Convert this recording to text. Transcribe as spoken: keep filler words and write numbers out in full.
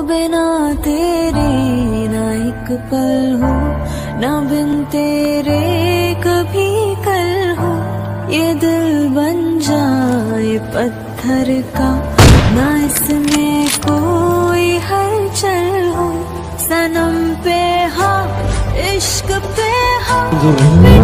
बिना तेरे ना एक पल हो, ना बिन तेरे कभी कल हो। ये दिल बन जाए पत्थर का, ना इसमें कोई हलचल हो। सनम पे हाँ, इश्क पे हाँ।